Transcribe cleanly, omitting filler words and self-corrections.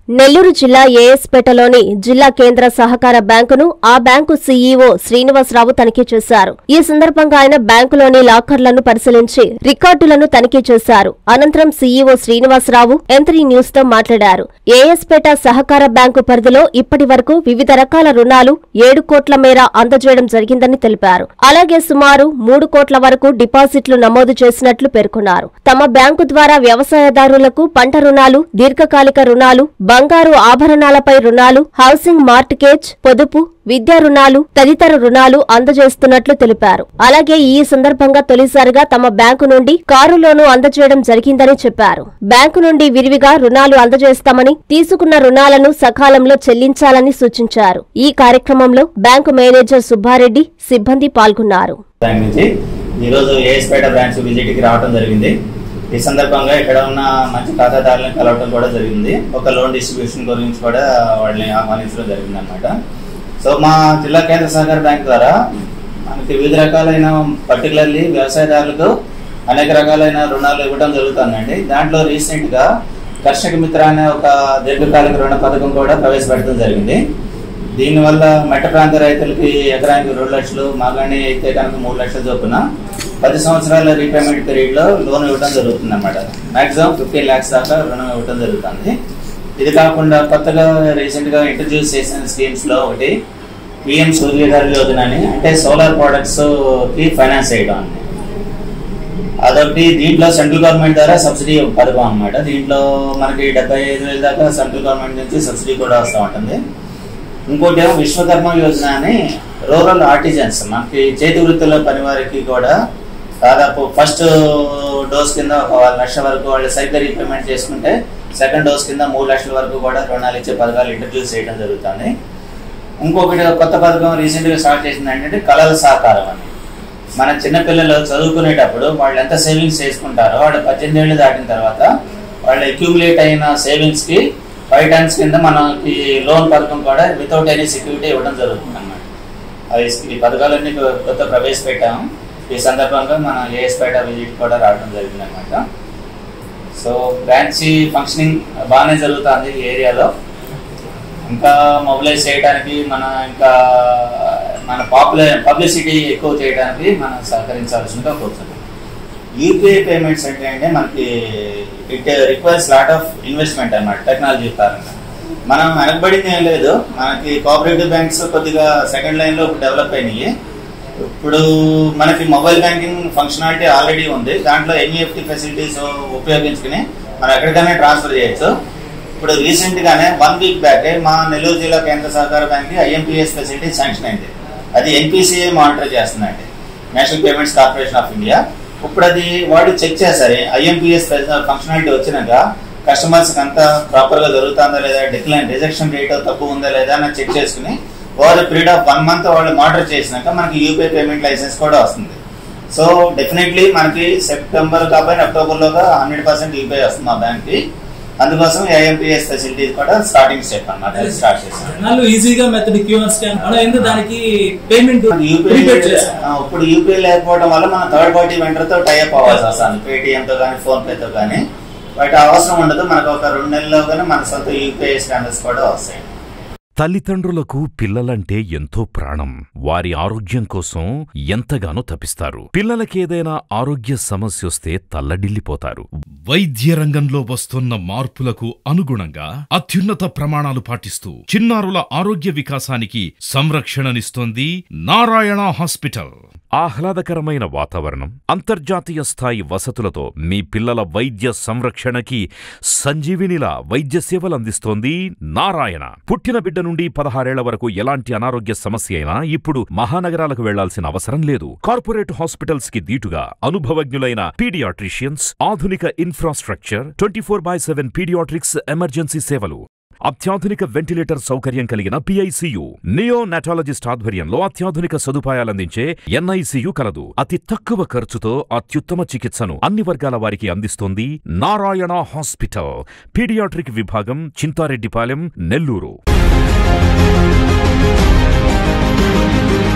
నెల్లూరు జిల్లా ఏఎస్పేటలోని జిల్లా కేంద్ర సహకార బ్యాంకును ఆ బ్యాంకు సీఈఓ శ్రీనివాసరావు తనిఖీ చేశారు. ఈ సందర్భంగా ఆయన బ్యాంకులోని లాకర్లను పరిశీలించి రికార్డులను తనిఖీ చేశారు. అనంతరం సీఈఓ శ్రీనివాసరావు M3 న్యూస్ తో మాట్లాడారు. ఏఎస్పేట సహకార బ్యాంకు పరిధిలో ఇప్పటి వరకు వివిధ రకాల రుణాలు 7 కోట్ల మేర అందజేయడం జరిగిందని తెలిపారు. అలాగే సుమారు 3 కోట్ల వరకు డిపాజిట్లు నమోదు చేసినట్లు పేర్కొన్నారు. తమ బ్యాంకు ద్వారా వ్యవసాయదారులకు పంట రుణాలు, దీర్ఘకాలిక రుణాలు, బంగారు ఆభరణాలపై రుణాలు, హౌసింగ్ మార్ట్గేజ్, పొదుపు, విద్యా రుణాలు తదితర రుణాలు అందజేస్తున్నట్లు తెలిపారు. అలాగే ఈ సందర్భంగా తొలిసారిగా తమ బ్యాంకు నుండి కారు లోను అందజేయడం జరిగిందని చెప్పారు. బ్యాంకు నుండి విరివిగా రుణాలు అందజేస్తామని, తీసుకున్న రుణాలను సకాలంలో చెల్లించాలని సూచించారు. ఈ కార్యక్రమంలో బ్యాంకు మేనేజర్ సుబ్బారెడ్డి, సిబ్బంది పాల్గొన్నారు. ఈ సందర్భంగా ఇక్కడ ఉన్న మంచి ఖాతాదారులను కలవడం కూడా జరిగింది. ఒక లోన్ డిస్ట్రిబ్యూషన్ గురించి కూడా వాళ్ళని ఆహ్వానించడం జరిగింది అనమాట. సో మా జిల్లా కేంద్ర సహకార బ్యాంక్ ద్వారా మనకి వివిధ రకాలైన పర్టికులర్లీ వ్యవసాయదారులకు అనేక రకాలైన రుణాలు ఇవ్వడం జరుగుతుందండి. దాంట్లో రీసెంట్ గా కర్షక మిత్ర అనే ఒక దీర్ఘకాలిక రుణ పథకం కూడా ప్రవేశపెట్టడం జరిగింది. దీనివల్ల మెట్ట ప్రాంత రైతులకి ఎకరానికి 2 లక్షలు, మాగాణి అయితే కనుక 3 లక్షల చొప్పున 10 సంవత్సరాల రీపేమెంట్ పీరియడ్ లో లోన్ ఇవ్వడం జరుగుతుంది అన్నమాట. మాక్సిమం 15 lakhs దాకా రుణం ఇవ్వడం జరుగుతుంది. ఇది కాకుండా కొత్తగా రీసెంట్ గా ఇంట్రడ్యూస్ చేసిన స్కీమ్స్ లో ఒకటి PM సూర్యోదయ యోజన అని, అంటే సోలార్ ప్రొడక్ట్స్ కి ఫైనాన్స్ చేయడం అండి. అదొకటి. దీంట్లో సెంట్రల్ గవర్నమెంట్ ద్వారా సబ్సిడీ పథకం అన్నమాట. దీంట్లో మనకి 75,000 దాకా సెంట్రల్ గవర్నమెంట్ నుంచి సబ్సిడీ కూడా వస్తూ ఉంటుంది. ఇంకోటి ఏమో విశ్వకర్మ యోజన అని రూరల్ ఆర్టిజన్స్, మనకి చేతి వృత్తుల పని వారికి కూడా దాదాపు ఫస్ట్ డోస్ కింద 1 లక్ష వరకు వాళ్ళు సరిగ్గా రీపేమెంట్ చేసుకుంటే సెకండ్ డోస్ కింద 3 లక్షల వరకు కూడా రుణాలు ఇచ్చే పథకాలు ఇంట్రడ్యూస్ చేయడం జరుగుతుంది. ఇంకొకటి కొత్త పథకం రీసెంట్గా స్టార్ట్ చేసింది ఏంటంటే కళల సహకారం అని. మన చిన్నపిల్లలు చదువుకునేటప్పుడు వాళ్ళు ఎంత సేవింగ్స్ చేసుకుంటారో వాళ్ళు 18 ఏళ్ళు దాటిన తర్వాత వాళ్ళు అక్యూములేట్ అయిన సేవింగ్స్కి 5 times కింద మనకి లోన్ పథకం కూడా వితౌట్ ఎనీ సెక్యూరిటీ ఇవ్వడం జరుగుతుంది అన్నమాట. ఈ పథకాలన్నీ కొత్త ప్రవేశపెట్టాము. ఈ సందర్భంగా మన ఏఎస్పేట విజిట్ కూడా రావడం జరిగింది అనమాట. సో బ్రాంచ్ ఫంక్షనింగ్ బాగానే జరుగుతుంది ఈ ఏరియాలో. ఇంకా మొబిలైజ్ చేయడానికి ఇంకా మన పబ్లిసిటీ ఎక్కువ చేయడానికి మనం సహకరించాల్సిందిగా కోరుతున్నాం. యూపీఐ పేమెంట్స్ అంటే మనకి it requires lot of investment అన్నమాట. టెక్నాలజీ పరంగా మనం వెనకబడింది ఏం లేదు. మనకి కోఆపరేటివ్ బ్యాంక్స్ కొద్దిగా సెకండ్ లైన్ లో డెవలప్ అయినాయి. ఇప్పుడు మనకి మొబైల్ బ్యాంకింగ్ ఫంక్షనాలిటీ ఆల్రెడీ ఉంది. దాంట్లో NEFT ఫెసిలిటీస్ ఉపయోగించుకుని మనం ఎక్కడికైనా ట్రాన్స్ఫర్ చేయొచ్చు. ఇప్పుడు రీసెంట్ గానే 1 week బ్యాక్ మా నెల్లూరు జిల్లా కేంద్ర సహకార బ్యాంక్ IMPS ఫెసిలిటీ శాంక్షన్ అయింది. అది NPCI మానిటర్ చేస్తుందండి, national payments corporation of India. ఇప్పుడు అది వాళ్ళు చెక్ చేశారు. IMPS ఫంక్షనాలిటీ వచ్చినాక కస్టమర్స్ అంతా ప్రాపర్ గా జరుగుతుందా లేదా, రిజెక్షన్ రేట్ తక్కువ ఉందా లేదా అని చెక్ చేసుకుని ఓవర్ పీరియడ్ ఆఫ్ 1 month వాళ్ళు మానిటర్ చేసినాక మనకి యూపీఐ పేమెంట్ లైసెన్స్ కూడా వస్తుంది. సో డెఫినెట్లీ మనకి సెప్టెంబర్ కాబట్టి అక్టోబర్లోగా 100% యూపీఐ వస్తుంది మా బ్యాంక్ కి. అందుకోసం IMPS ఫెసిలిటీస్ కూడా స్టార్టింగ్ స్టెప్ అన్నమాట. స్టార్ట్ చేస్తాం ఈజీగా మెథడ్ QR స్కాన్ దానికి పేమెంట్ ఇప్పుడు యూపీఐ లేకపోవడం వల్ల మనం థర్డ్ పార్టీ వెండర్ తో టైఅప్ అవ్వాల్సి వస్తుంది. పేటిఎం తో కానీ, ఫోన్ పే తో కానీ. వాటి అవసరం ఉండదు. మనకు ఒక 2 నెలల్లో కానీ మన సొంత యూపీఐ స్కానర్స్ కూడా వస్తాయి. తల్లిదండ్రులకు పిల్లలంటే ఎంతో ప్రాణం. వారి ఆరోగ్యం కోసం ఎంతగానో తపిస్తారు. పిల్లలకేదైనా ఆరోగ్య సమస్యొస్తే తల్లడిల్లిపోతారు. వైద్య రంగంలో వస్తున్న మార్పులకు అనుగుణంగా అత్యున్నత ప్రమాణాలు పాటిస్తూ చిన్నారుల ఆరోగ్య వికాసానికి సంరక్షణనిస్తోంది నారాయణ హాస్పిటల్. ఆహ్లాదకరమైన వాతావరణం, అంతర్జాతీయ స్థాయి వసతులతో మీ పిల్లల వైద్య సంరక్షణకి సంజీవినిలా వైద్య సేవలు అందిస్తోంది నారాయణ. పుట్టిన బిడ్డ నుండి 16 ఏళ్ల వరకు ఎలాంటి అనారోగ్య సమస్య అయినా ఇప్పుడు మహానగరాలకు వెళ్లాల్సిన అవసరం లేదు. కార్పొరేట్ హాస్పిటల్స్ కి దీటుగా అనుభవజ్ఞులైన పీడియాట్రిషియన్స్, ఆధునిక ఇన్ఫ్రాస్ట్రక్చర్, 24/7 పీడియాట్రిక్స్ ఎమర్జెన్సీ సేవలు, అత్యాధునిక వెంటిలేటర్ సౌకర్యం కలిగిన PICU, నియోనాటాలజిస్ట్ ఆధ్వర్యంలో అత్యాధునిక సదుపాయాలందించే NICU కలదు. అతి తక్కువ ఖర్చుతో అత్యుత్తమ చికిత్సను అన్ని వర్గాల వారికి అందిస్తోంది నారాయణ హాస్పిటల్. పీడియాట్రిక్ విభాగం, చింతారెడ్డిపాలెం, నెల్లూరు.